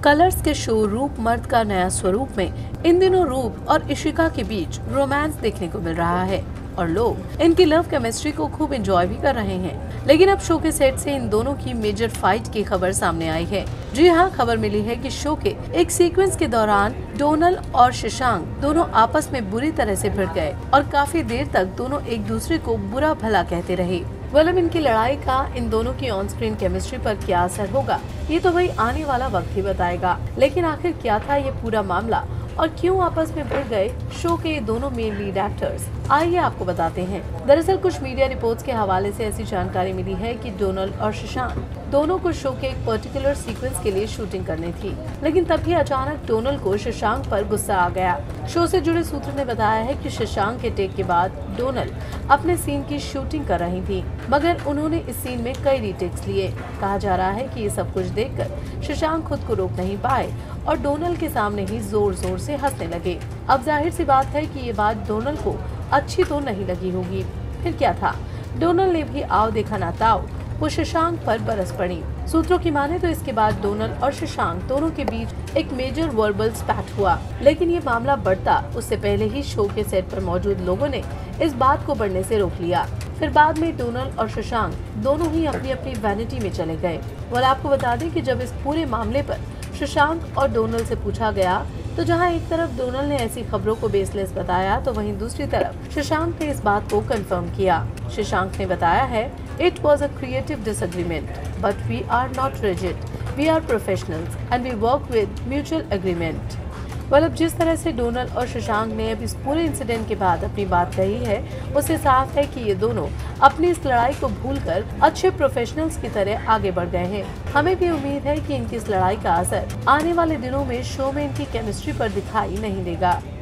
Colours के show रूप मर्द का नया स्वरूप में इन दिनों रूप और इशिका के बीच रोमांस देखने को मिल रहा है और लोग इनकी लव केमिस्ट्री को खूब एंजॉय भी कर रहे हैं। लेकिन अब शो के सेट से इन दोनों की मेजर फाइट की खबर सामने आई है। जी हाँ, खबर मिली है कि शो के एक सीक्वेंस के दौरान डोनल और शशांक दोनों आपस में बुरी तरह से भिड़ गए और काफी देर तक दोनों एक दूसरे को बुरा भला कहते रहे। अब इनकी लड़ाई का इन दोनों की ऑन स्क्रीन केमिस्ट्री पर क्या असर होगा, ये तो भाई आने वाला वक्त ही बताएगा। लेकिन आखिर क्या था ये पूरा मामला और क्यों आपस में भिड़ गए शो के ये दोनों मेन लीड एक्टर्स, आइए आपको बताते हैं। दरअसल कुछ मीडिया रिपोर्ट्स के हवाले से ऐसी जानकारी मिली है कि डोनल और शशांक दोनों को शो के एक पर्टिकुलर सीक्वेंस के लिए शूटिंग करनी थी, लेकिन तभी अचानक डोनल को शशांक पर गुस्सा आ गया। शो से जुड़े सूत्र ने बताया है कि शशांक के टेक के बाद डोनल अपने सीन की शूटिंग कर रही थी, मगर उन्होंने इस सीन में कई रीटेक्स लिए। कहा जा रहा है कि ये सब कुछ देखकर शशांक खुद को रोक नहीं पाए और डोनल के सामने ही जोर जोर से हंसने लगे। अब जाहिर सी बात है कि ये बात डोनल को अच्छी तो नहीं लगी होगी। फिर क्या था, डोनल ने भी आओ देखा ना ताओ वो शशांक पर बरस पड़ी। सूत्रों की माने तो इसके बाद डोनल और शशांक दोनों के बीच एक मेजर वर्बल स्पैट हुआ, लेकिन ये मामला बढ़ता उससे पहले ही शो के सेट पर मौजूद लोगों ने इस बात को बढ़ने से रोक लिया। फिर बाद में डोनल और शशांक दोनों ही अपनी अपनी वैनिटी में चले गए। और आपको बता दें कि जब इस पूरे मामले पर शशांक और डोनल से पूछा गया तो जहां एक तरफ डोनल ने ऐसी खबरों को बेसलेस बताया तो वहीं दूसरी तरफ शशांक ने इस बात को कंफर्म किया। शशांक ने बताया है, it was a creative disagreement but we are not rigid, we are professionals and we work with mutual agreement. अब जिस तरह से डोनल और शशांक ने अब इस पूरे इंसिडेंट के बाद अपनी बात कही है, उससे साफ है कि ये दोनों अपनी इस लड़ाई को भूलकर अच्छे प्रोफेशनल्स की तरह आगे बढ़ गए हैं। हमें भी उम्मीद है कि इनकी इस लड़ाई का असर आने वाले दिनों में शो में इनकी केमिस्ट्री पर दिखाई नहीं देगा।